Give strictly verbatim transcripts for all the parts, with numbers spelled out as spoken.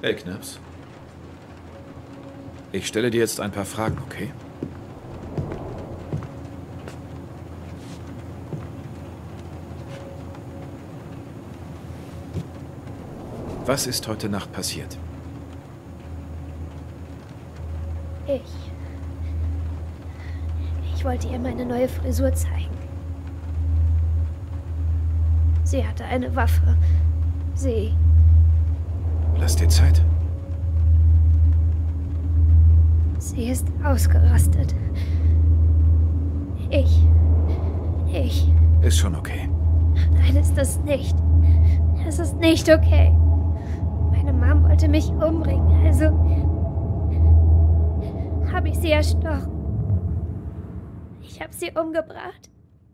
Hey, Knaps. Ich stelle dir jetzt ein paar Fragen, okay? Was ist heute Nacht passiert? Ich... Ich wollte ihr meine neue Frisur zeigen. Sie hatte eine Waffe. Sie... Lass dir Zeit. Sie ist ausgerastet. Ich... Ich... Ist schon okay. Nein, ist das nicht. Das ist nicht okay. Meine Mom wollte mich umbringen, also... habe ich sie erstochen. Ich habe sie umgebracht.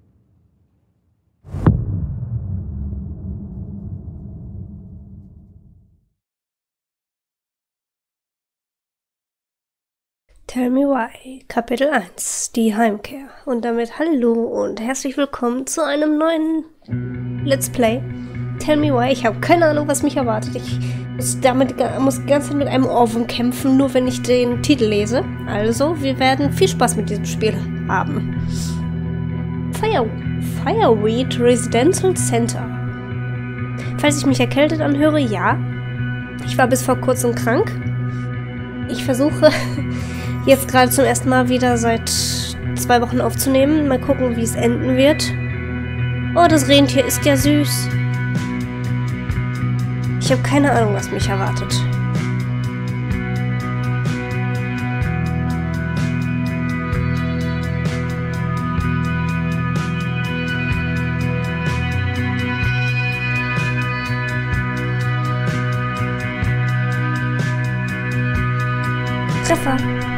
Tell Me Why, Kapitel eins, die Heimkehr. Und damit hallo und herzlich willkommen zu einem neuen Let's Play. Tell Me Why, ich habe keine Ahnung, was mich erwartet. Ich muss damit muss die ganze Zeit mit einem Ohrwurm kämpfen, nur wenn ich den Titel lese. Also, wir werden viel Spaß mit diesem Spiel haben. Fire, Fireweed Residential Center. Falls ich mich erkältet anhöre, ja. Ich war bis vor kurzem krank. Ich versuche... jetzt gerade zum ersten Mal wieder seit zwei Wochen aufzunehmen. Mal gucken, wie es enden wird. Oh, das Rentier ist ja süß. Ich habe keine Ahnung, was mich erwartet. Treffer.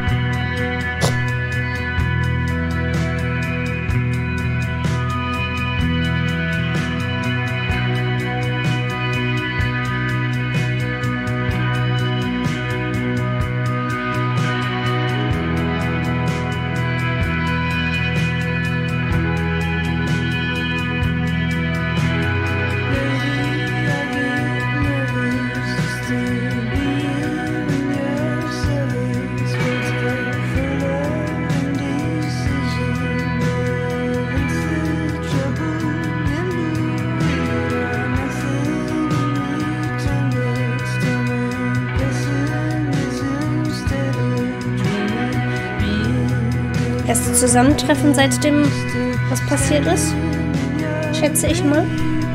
Erstes Zusammentreffen seitdem, was passiert ist, schätze ich mal.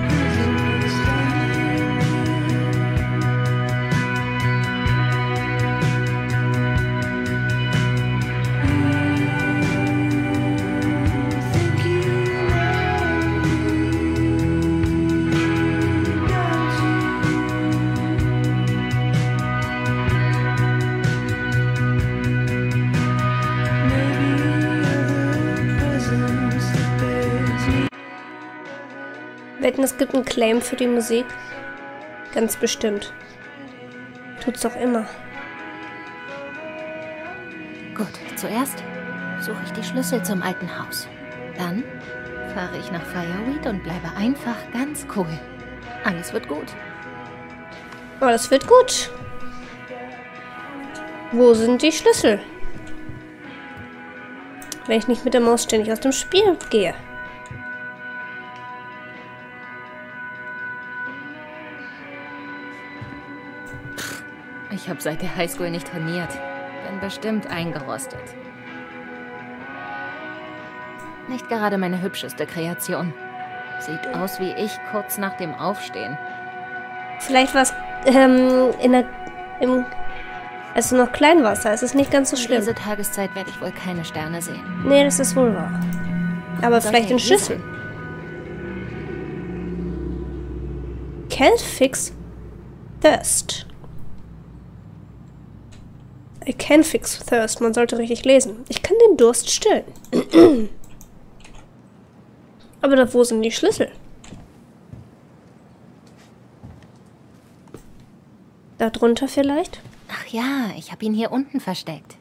Wetten, es gibt einen Claim für die Musik? Ganz bestimmt. Tut's doch immer. Gut, zuerst suche ich die Schlüssel zum alten Haus. Dann fahre ich nach Fireweed und bleibe einfach ganz cool. Alles wird gut. Alles wird gut. Wo sind die Schlüssel? Wenn ich nicht mit der Maus ständig aus dem Spiel gehe. Ich habe seit der Highschool nicht trainiert. Bin bestimmt eingerostet. Nicht gerade meine hübscheste Kreation. Sieht aus wie ich kurz nach dem Aufstehen. Vielleicht war es ähm, in der, im, als du noch klein warst, da ist es nicht ganz so schlimm. Diese Tageszeit werde ich wohl keine Sterne sehen. Nee, das ist wohl wahr. Aber Soll vielleicht der in Schlüssel. Can't fix thirst. I can fix thirst. Man sollte richtig lesen. Ich kann den Durst stillen. Aber da, wo sind die Schlüssel? Da drunter vielleicht? Ach ja, ich habe ihn hier unten versteckt.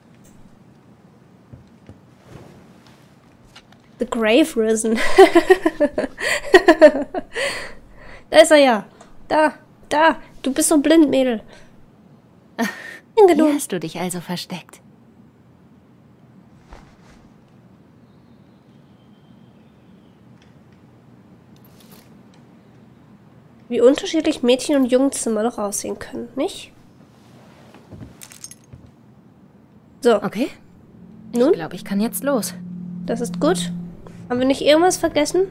The Grave Risen. Da ist er ja. Da, da. Du bist so blind, Mädel. Hier hast du dich also versteckt. Wie unterschiedlich Mädchen- und Jungenzimmer doch aussehen können, nicht? So. Okay. Nun? Ich glaube, ich kann jetzt los. Das ist gut. Haben wir nicht irgendwas vergessen?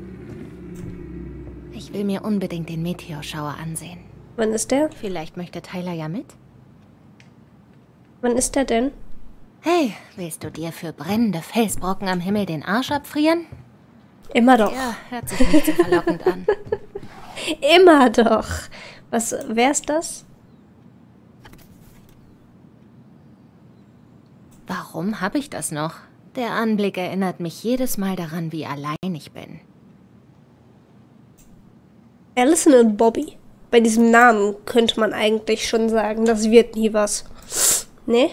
Ich will mir unbedingt den Meteorschauer ansehen. Wann ist der? Vielleicht möchte Tyler ja mit? Wann ist der denn? Hey, willst du dir für brennende Felsbrocken am Himmel den Arsch abfrieren? Immer doch. Ja, hört sich nicht so verlockend an. Immer doch. Was, wer ist das? Warum habe ich das noch? Der Anblick erinnert mich jedes Mal daran, wie allein ich bin. Allison und Bobby. Bei diesem Namen könnte man eigentlich schon sagen, das wird nie was. Ne?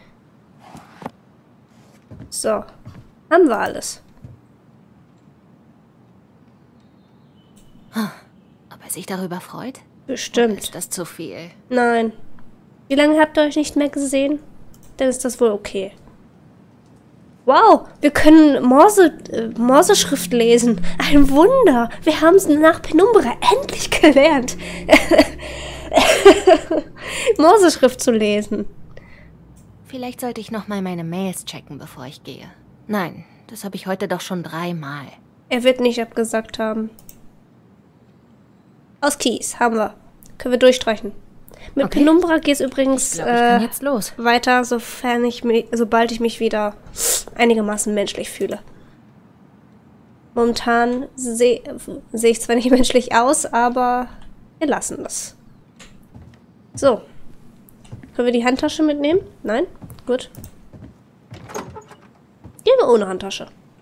So. Haben wir alles. Ob er sich darüber freut? Bestimmt. Oder ist das zu viel? Nein. Wie lange habt ihr euch nicht mehr gesehen? Dann ist das wohl okay. Wow, wir können Morse, äh, Morseschrift lesen. Ein Wunder. Wir haben es nach Penumbra endlich gelernt. Morseschrift zu lesen. Vielleicht sollte ich noch mal meine Mails checken, bevor ich gehe. Nein, das habe ich heute doch schon dreimal. Er wird nicht abgesagt haben. Aus Keys haben wir. Können wir durchstreichen. Mit Okay. Penumbra geht es übrigens Ich glaube, ich kann äh, jetzt los. weiter, sofern ich mich, sobald ich mich wieder einigermaßen menschlich fühle. Momentan sehe seh ich zwar nicht menschlich aus, aber wir lassen das. So. Können wir die Handtasche mitnehmen? Nein? Gut. Gehen wir ohne Handtasche.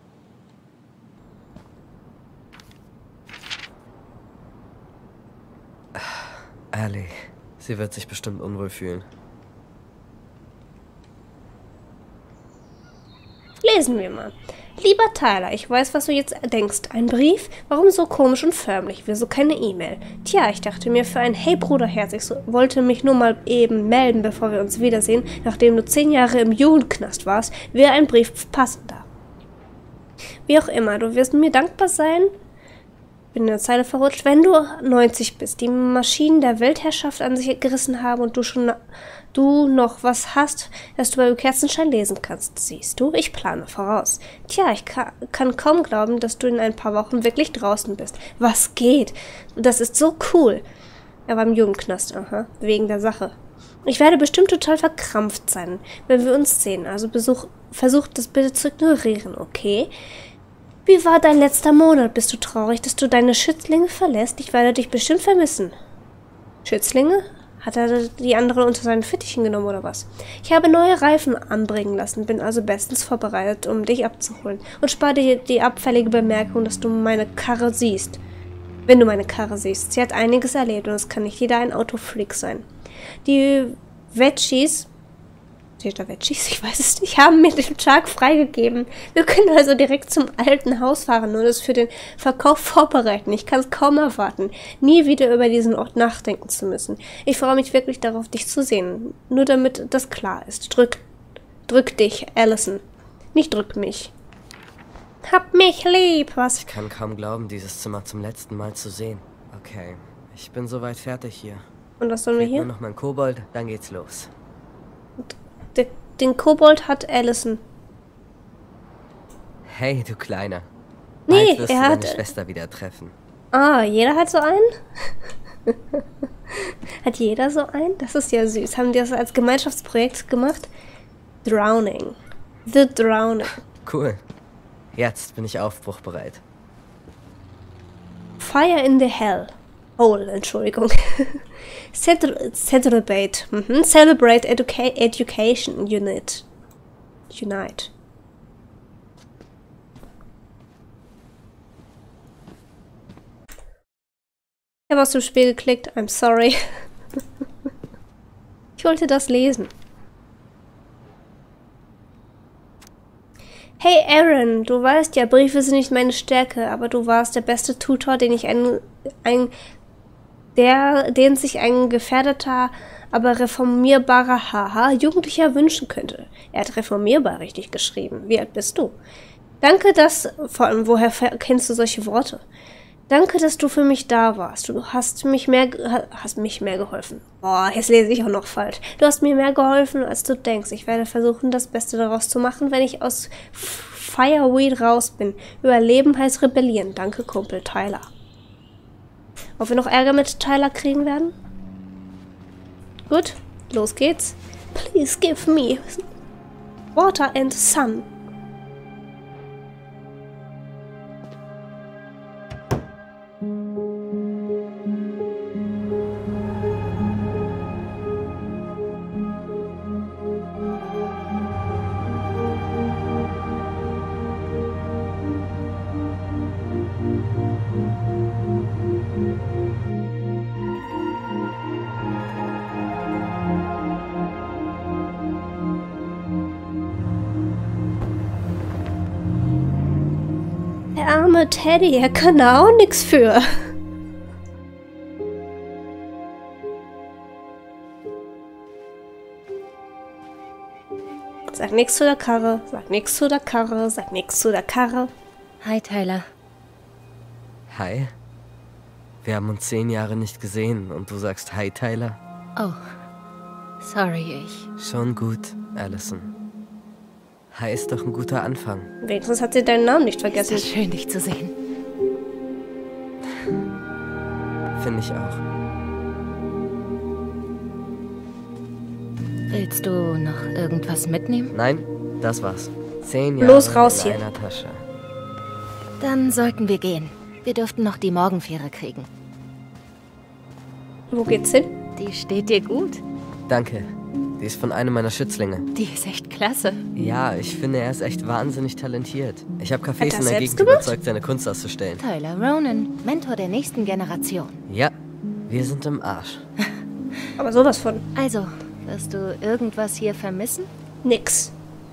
Ellie, sie wird sich bestimmt unwohl fühlen. Lesen wir mal. Lieber Tyler, ich weiß, was du jetzt denkst. Ein Brief? Warum so komisch und förmlich? Wieso keine E-Mail? Tja, ich dachte mir für ein Hey Bruderherz, ich so, wollte mich nur mal eben melden, bevor wir uns wiedersehen, nachdem du zehn Jahre im Jugendknast warst, wäre ein Brief passender. Wie auch immer, du wirst mir dankbar sein, bin in der Zeile verrutscht, wenn du neunzig bist, die Maschinen der Weltherrschaft an sich gerissen haben und du schon du noch was hast, das du beim Kerzenschein lesen kannst. Siehst du, ich plane voraus. Tja, ich ka kann kaum glauben, dass du in ein paar Wochen wirklich draußen bist. Was geht? Das ist so cool. Er war im Jugendknast, aha, wegen der Sache. Ich werde bestimmt total verkrampft sein, wenn wir uns sehen, also besuch, versuch das bitte zu ignorieren, okay? Wie war dein letzter Monat? Bist du traurig, dass du deine Schützlinge verlässt? Ich werde dich bestimmt vermissen. Schützlinge? Hat er die anderen unter seinen Fittichen genommen oder was? Ich habe neue Reifen anbringen lassen, bin also bestens vorbereitet, um dich abzuholen. Und spare dir die abfällige Bemerkung, dass du meine Karre siehst. Wenn du meine Karre siehst. Sie hat einiges erlebt und es kann nicht jeder ein Autofreak sein. Die Veggies... Steht da Veggies? Ich weiß es nicht. Haben mir den Tag freigegeben. Wir können also direkt zum alten Haus fahren und es für den Verkauf vorbereiten. Ich kann es kaum erwarten, nie wieder über diesen Ort nachdenken zu müssen. Ich freue mich wirklich darauf, dich zu sehen. Nur damit das klar ist. Drück, drück dich, Allison. Nicht drück mich. Hab mich lieb, was? Ich kann kaum glauben, dieses Zimmer zum letzten Mal zu sehen. Okay, ich bin soweit fertig hier. Und was sollen wir Fehlt hier? nur noch mein Kobold, dann geht's los. Den, den Kobold hat Allison. Hey, du Kleiner. Nee, Bald wirst er du hat- deine Schwester wieder treffen. Ah, jeder hat so einen? Hat jeder so einen? Das ist ja süß. Haben die das als Gemeinschaftsprojekt gemacht? Drowning. The Drowning. Cool. Jetzt bin ich aufbruchbereit. Fire in the Hell. Hole, Entschuldigung. Cele- Celebrate. Mhm. Celebrate Educa Education Unit. Unite. Ich habe aus dem Spiel geklickt. I'm sorry. Ich wollte das lesen. Hey Aaron, du weißt ja, Briefe sind nicht meine Stärke, aber du warst der beste Tutor, den ich ein, ein der, den sich ein gefährdeter aber reformierbarer Haha Jugendlicher wünschen könnte. Er hat reformierbar richtig geschrieben. Wie alt bist du? Danke, dass... Vor allem, woher kennst du solche Worte? Danke, dass du für mich da warst. Du hast mich mehr, hast mich mehr geholfen. Boah, jetzt lese ich auch noch falsch. Du hast mir mehr geholfen, als du denkst. Ich werde versuchen, das Beste daraus zu machen, wenn ich aus Fireweed raus bin. Überleben heißt rebellieren. Danke, Kumpel Tyler. Ob wir noch Ärger mit Tyler kriegen werden? Gut, los geht's. Please give me water and sun. Der arme Teddy, er kann da auch nichts für. Sag nichts zu der Karre, sag nichts zu der Karre, sag nichts zu der Karre. Hi, Tyler. Hi. Wir haben uns zehn Jahre nicht gesehen und du sagst Hi, Tyler? Oh, sorry, ich... Schon gut, Allison. Hi ist doch ein guter Anfang. Wenigstens hat sie deinen Namen nicht vergessen. Ist das schön, dich zu sehen. Finde ich auch. Willst du noch irgendwas mitnehmen? Nein, das war's. Zehn Jahre Los raus in hier. einer Tasche. Dann sollten wir gehen. Wir dürften noch die Morgenfähre kriegen. Wo geht's hin? Die steht dir gut. Danke. Die ist von einem meiner Schützlinge. Die ist echt klasse. Ja, ich finde, er ist echt wahnsinnig talentiert. Ich habe Cafés Hat er in der selbst Gegend gemacht? überzeugt, seine Kunst auszustellen. Tyler Ronan, Mentor der nächsten Generation. Ja, wir sind im Arsch. Aber sowas von Also, wirst du irgendwas hier vermissen? nix.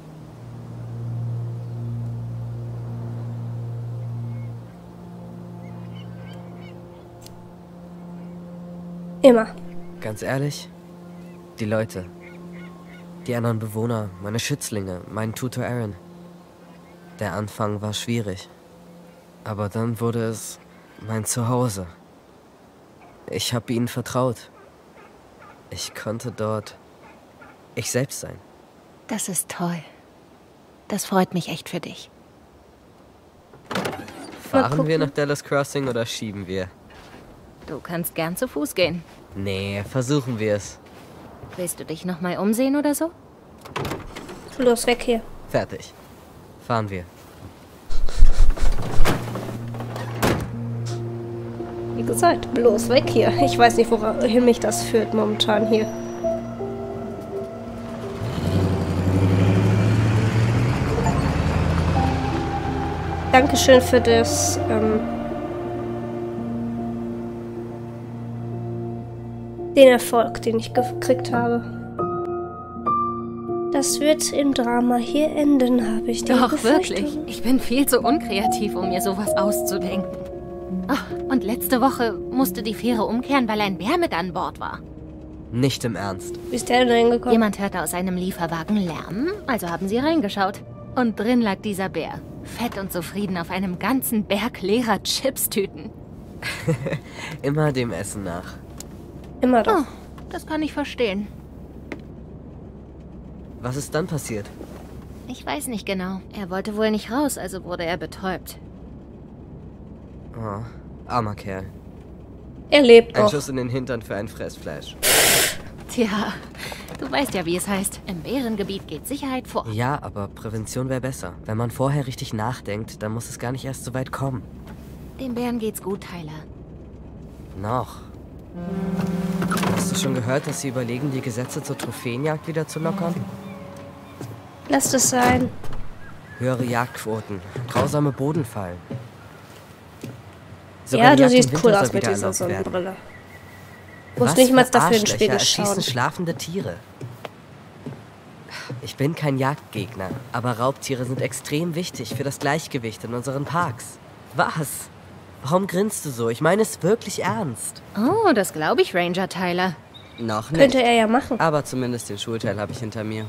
Immer. Ganz ehrlich, die Leute, die anderen Bewohner, meine Schützlinge, mein Tutor Aaron. Der Anfang war schwierig, aber dann wurde es mein Zuhause. Ich habe ihnen vertraut. Ich konnte dort ich selbst sein. Das ist toll. Das freut mich echt für dich. Fahren wir nach Dallas Crossing oder schieben wir? Du kannst gern zu Fuß gehen. Nee, versuchen wir es. Willst du dich noch mal umsehen oder so? Los, weg hier. Fertig. Fahren wir. Wie gesagt, bloß weg hier. Ich weiß nicht, wohin mich das führt momentan hier. Dankeschön für das, ähm, den Erfolg, den ich gekriegt habe. Das wird im Drama hier enden, habe ich die Doch, Befürchtung. wirklich. Ich bin viel zu unkreativ, um mir sowas auszudenken. Ach, und letzte Woche musste die Fähre umkehren, weil ein Bär mit an Bord war. Nicht im Ernst. Wie ist der denn reingekommen? Jemand hörte aus einem Lieferwagen Lärm, also haben sie reingeschaut. Und drin lag dieser Bär, fett und zufrieden auf einem ganzen Berg leerer Chipstüten. Immer dem Essen nach. Immer doch. Oh, das kann ich verstehen. Was ist dann passiert? Ich weiß nicht genau. Er wollte wohl nicht raus, also wurde er betäubt. Oh, armer Kerl. Er lebt Ein noch. Schuss in den Hintern für ein Fressfleisch. Tja, du weißt ja, wie es heißt. Im Bärengebiet geht Sicherheit vor. Ja, aber Prävention wäre besser. Wenn man vorher richtig nachdenkt, dann muss es gar nicht erst so weit kommen. Dem Bären geht's gut, Tyler. Noch. Hast du schon gehört, dass sie überlegen, die Gesetze zur Trophäenjagd wieder zu lockern? Lass es sein. Höhere Jagdquoten, grausame Bodenfallen. Sogar Ja, die du Jagd im siehst Winter cool soll aus mit wieder dieser erlaubt werden. Sonnenbrille. Du musst Was nicht mal für dafür in den Arschlöcher Spiegel erschießen schauen. schlafende Tiere. Ich bin kein Jagdgegner, aber Raubtiere sind extrem wichtig für das Gleichgewicht in unseren Parks. Was? Warum grinst du so? Ich meine es wirklich ernst. Oh, das glaube ich, Ranger Tyler. Noch nicht. Könnte er ja machen. Aber zumindest den Schulteil habe ich hinter mir.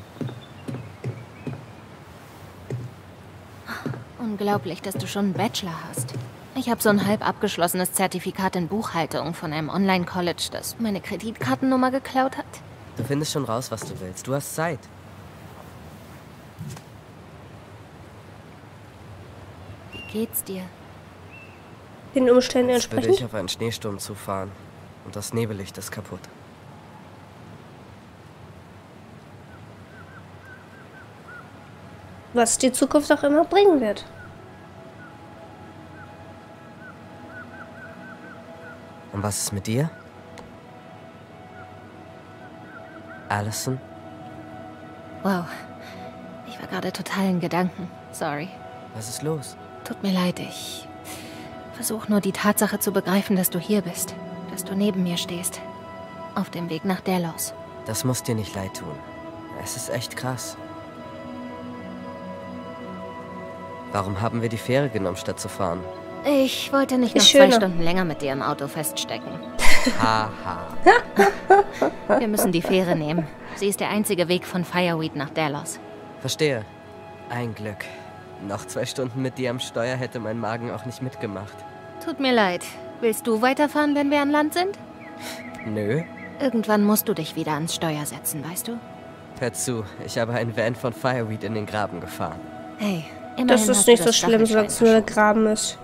Unglaublich, dass du schon einen Bachelor hast. Ich habe so ein halb abgeschlossenes Zertifikat in Buchhaltung von einem Online-College, das meine Kreditkartennummer geklaut hat. Du findest schon raus, was du willst. Du hast Zeit. Wie geht's dir? Den Umständen Jetzt würde entsprechend. ich auf einen Schneesturm zufahren. Und das Nebellicht ist kaputt. Was die Zukunft auch immer bringen wird. Und was ist mit dir? Allison? Wow. Ich war gerade total in Gedanken. Sorry. Was ist los? Tut mir leid, ich versuche nur die Tatsache zu begreifen, dass du hier bist. Dass du neben mir stehst. Auf dem Weg nach Delos. Das muss dir nicht leid tun. Es ist echt krass. Warum haben wir die Fähre genommen, statt zu fahren? Ich wollte nicht noch Ist zwei schöner. Stunden länger mit dir im Auto feststecken. Haha. Wir müssen die Fähre nehmen. Sie ist der einzige Weg von Fireweed nach Delos. Verstehe. Ein Glück. Noch zwei Stunden mit dir am Steuer hätte mein Magen auch nicht mitgemacht. Tut mir leid. Willst du weiterfahren, wenn wir an Land sind? Nö. Irgendwann musst du dich wieder ans Steuer setzen, weißt du? Hör zu, ich habe einen Van von Fireweed in den Graben gefahren. Hey, immerhin Das ist hast du nicht so das schlimm, solange es nur der Graben ist.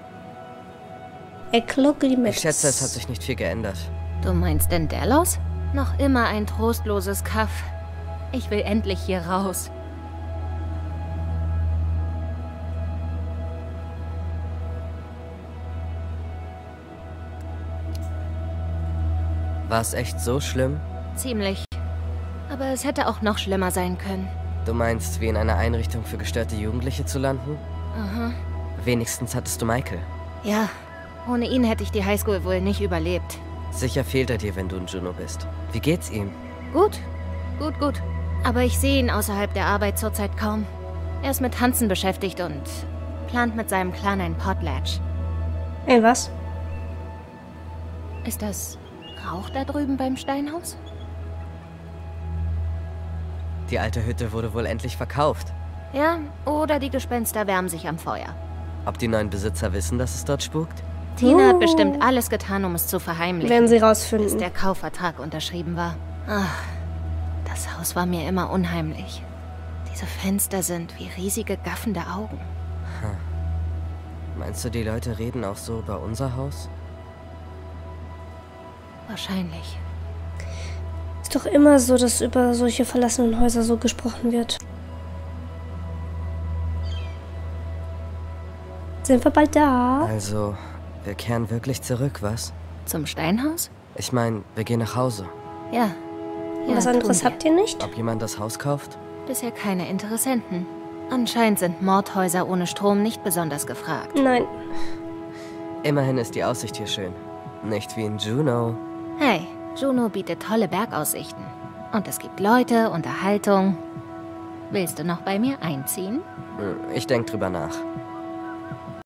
Ekloglimits. Ich schätze, es hat sich nicht viel geändert. Du meinst denn Delos? Noch immer ein trostloses Kaff. Ich will endlich hier raus. War es echt so schlimm? Ziemlich. Aber es hätte auch noch schlimmer sein können. Du meinst, wie in einer Einrichtung für gestörte Jugendliche zu landen? Aha. Wenigstens hattest du Michael. Ja, ohne ihn hätte ich die Highschool wohl nicht überlebt. Sicher fehlt er dir, wenn du in Juneau bist. Wie geht's ihm? Gut, gut, gut. Aber ich sehe ihn außerhalb der Arbeit zurzeit kaum. Er ist mit Tanzen beschäftigt und plant mit seinem Clan ein Potlatch. Ey, was? Ist das Rauch da drüben beim Steinhaus? Die alte Hütte wurde wohl endlich verkauft. Ja, oder die Gespenster wärmen sich am Feuer. Ob die neuen Besitzer wissen, dass es dort spukt? Tina Uh. hat bestimmt alles getan, um es zu verheimlichen, Werden sie bis rausfinden. der Kaufvertrag unterschrieben war. Ach, das Haus war mir immer unheimlich. Diese Fenster sind wie riesige gaffende Augen. Meinst du, die Leute reden auch so über unser Haus? Wahrscheinlich. Ist doch immer so, dass über solche verlassenen Häuser so gesprochen wird. Sind wir bald da? Also, wir kehren wirklich zurück, was? Zum Steinhaus? Ich meine, wir gehen nach Hause. Ja. ja Was anderes tun wir. habt ihr nicht? Ob jemand das Haus kauft? Bisher keine Interessenten. Anscheinend sind Mordhäuser ohne Strom nicht besonders gefragt. Nein. Immerhin ist die Aussicht hier schön. Nicht wie in Juneau. Hey, Juneau bietet tolle Bergaussichten. Und es gibt Leute, Unterhaltung. Willst du noch bei mir einziehen? Hm, Ich denk drüber nach.